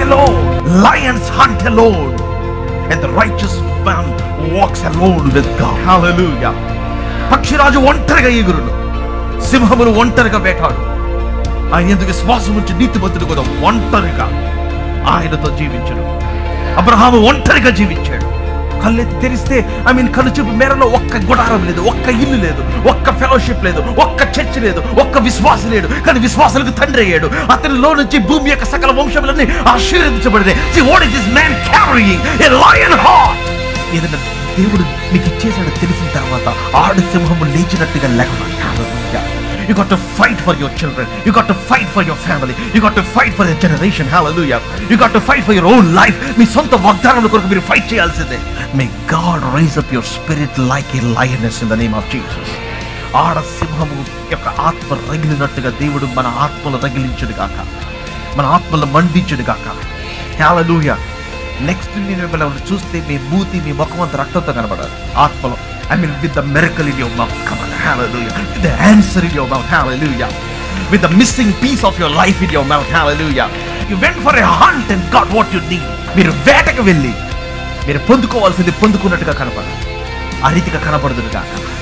alone. Lions hunt alone. And the righteous man walks alone with God. Hallelujah. పక్షిరాజు ఒంటరిగా ఎగురును, సింహమును ఒంటరిగా వేటాడు. ఆయన యందు విశ్వాసం ఉంచి నీతిమంతుడు కూడా ఒంటరిగా ఆయనతో జీవించడు. అబ్రహాము ఒంటరిగా జీవించాడు. కళ్ళెత్తి తెరిస్తే కళ్ళు చూపు మేరలో ఒక్క గుడారం లేదు, ఒక్క ఇల్లు లేదు, ఒక్క ఫెలోషిప్ లేదు, ఒక్క చర్చ్ లేదు, ఒక్క విశ్వాసం లేడు. కానీ విశ్వాసాలకు తండ్రి అయ్యాడు. అతనిలో నుంచి భూమి యొక్క సకల వంశములన్నీ ఆశీర్వదించబడినాయి. See what is this man carrying? A lion heart. ఏదైనా దేవుడు మీకు ఇచ్చేసాడు తెలిసిన తర్వాత ఆడు సింహము లేచినట్టుగా లేకపోతే You got to fight for your children. You got to fight for your family. You got to fight for your generation. Hallelujah. You got to fight for your own life. మీ సొంత వాగ్దానాల కొరకు మీరు ఫైట్ చేయాల్సిందే. May God raise up your spirit like a lioness in the name of Jesus. ఆడ సింహము యొక్క ఆత్మ రగిలినట్టుగా దేవుడు మన ఆత్మలు రగిలించుడు గాక, మన ఆత్మలు మండించుడు గాక. Hallelujah. నెక్స్ట్ నేను మిమ్మల్ని చూస్తే మీ మూతి, మీ ముఖం అంత రక్తంతో కనబడాలి. ఆత్మలో with the miracle in your mouth. Come on, hallelujah. With the answer in your mouth, hallelujah. With the missing piece of your life in your mouth, hallelujah. You went for a hunt and got what you need. మీరు వేటకు వెళ్ళి మీరు పొందుకోవాల్సింది పొందుకున్నట్టుగా కనపడాలి. ఆ రీతిగా కనపడదుగా.